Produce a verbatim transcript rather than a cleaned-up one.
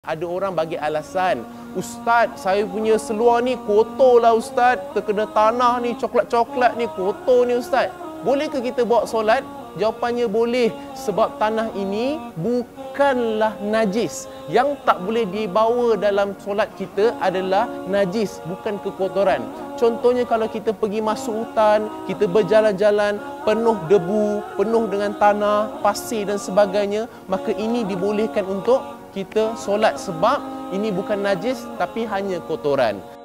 Ada orang bagi alasan, Ustaz, saya punya seluar ni kotor lah Ustaz, terkena tanah ni, coklat-coklat ni, kotor ni Ustaz. Boleh ke kita bawa solat? Jawapannya boleh, sebab tanah ini bukanlah najis. Yang tak boleh dibawa dalam solat kita adalah najis, bukan kekotoran. Contohnya kalau kita pergi masuk hutan, kita berjalan-jalan penuh debu, penuh dengan tanah, pasir dan sebagainya, maka ini dibolehkan untuk kita solat sebab ini bukan najis tapi hanya kotoran.